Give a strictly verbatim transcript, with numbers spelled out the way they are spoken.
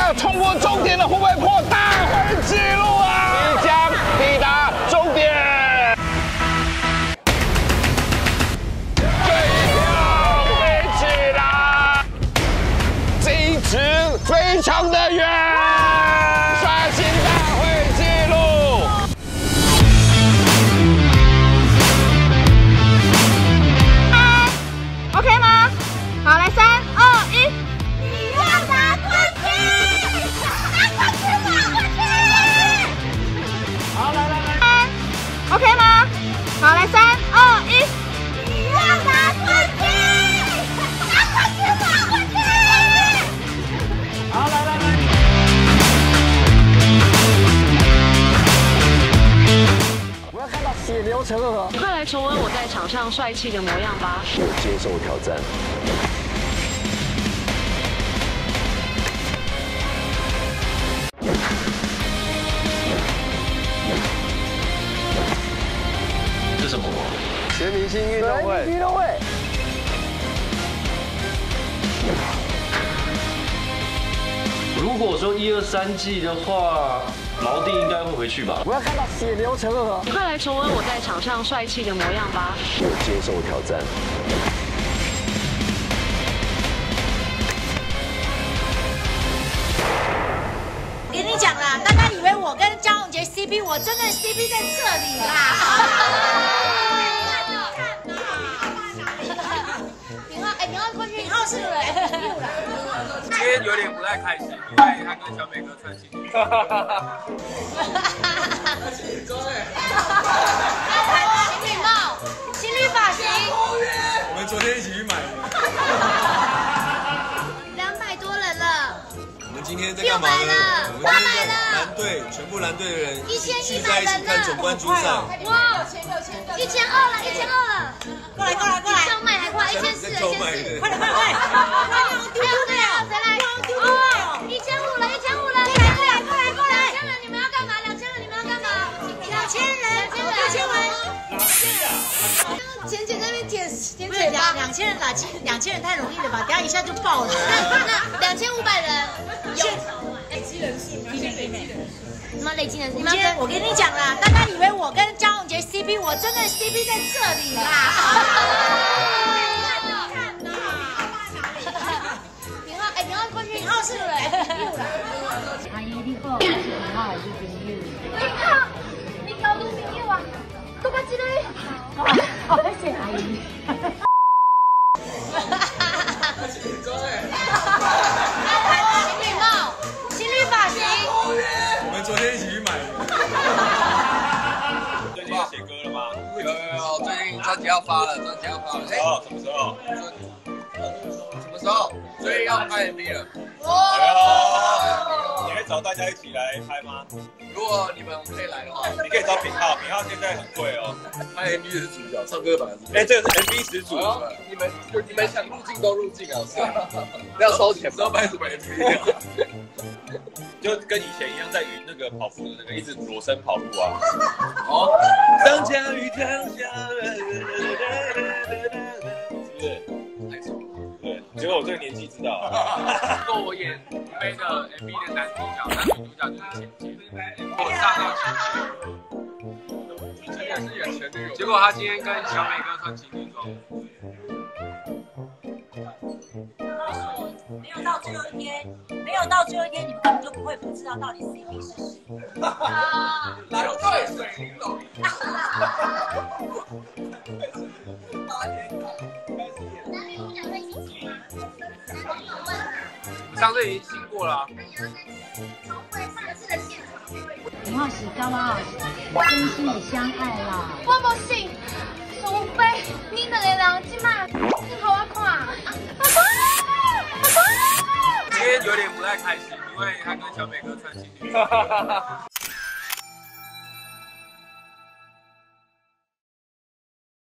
要冲过终点的，会不会破大会纪录啊？即将抵达终点。这一票飞起来，这一直非常的远，刷新大会纪录。 OK 吗？好，来三二一，你要拿冠军，拿冠军拿冠军。好，来来来 ，OK 吗？好，来三二一，你要拿冠军，拿冠军拿冠军。好，来来来。我要看到血流成河。 快来重温我在场上帅气的模样吧！ 我接受挑战。 这什么？ 全明星运动会。 运动会。 如果说一二三季的话，毛弟应该会回去吧？ 我要看到血流成河。 快来重温我在场上帅气的模样吧！ 我接受挑战。 我跟你讲啦，大家以为我跟江宏杰 C P， 我真的 C P 在这里啦。明浩，哎，明浩冠军，明浩是哎， 今天有点不太开心，因为他跟小美哥穿情侣装。 情侣帽，情侣发型。 我们昨天一起去买的。 两百多人了。 我们今天在干嘛呢？我们今天在蓝队，全部蓝队的人一千聚在一起看总冠军赛。 哇，一千二了，一千二了。过来，过来，过来。比上麦还快，一千四，一千四。快点，快点，快点！还有丢丢的，谁来？哦，一千五了，一千五了。过来，过来，过来，过来。两千人，你们要干嘛？两千人，你们要干嘛？两千人，两千人，两千人。浅浅在那边舔舔嘴巴。两千人打千，两千人太容易了吧？等下一下就爆了。那两千五百人，有累积人数，累积人数。什么累积人数？今天我跟你讲啦，大家以为我跟江宏杰 C P， 我真的 C P 在这里啦。看呐，明浩，哎，明浩冠军，明浩是哎， 阿姨，你好，是明浩还是冰玉？ 你好，你搞到朋友啊？都把这个。 好，谢谢阿姨。 情侣帽，情侣发型。 我们昨天一起去买的。 最近要写歌了吗？ 有有有，最近专辑要发了，专辑要发了。 什么什么时候？ 什么时候？最近要拍 M V 了。 哎呦，你会找大家一起来拍吗？ 如果你们可以来的话， 你可以找品浩，品浩现在很贵哦。 拍 M V 是主角，唱歌版是。 哎，这个是 M V 始祖。 你们你们想入境都入境啊，是要收钱，知道拍什么 M V 就跟以前一样，在云那个跑步的那个，一直裸身跑步啊。哦，当下雨跳下，是不是？ 太爽了。 对，结果我这个年纪知道。 不过我演背的 M V 的男主角，那女主角就是前姐，我上到前姐，也是演前女友。结果他今天跟小美哥穿情侣装。 没有到最后一天，没有到最后一天，你们根本就不会不知道到底 C P 是谁。 啊，蓝队水玲珑。上次已经经过了。 明浩是干嘛？真心的相爱啦。 我不信，除非你两个人今晚你给我看。 今天有点不太开心，因为他跟小美哥穿情侣装。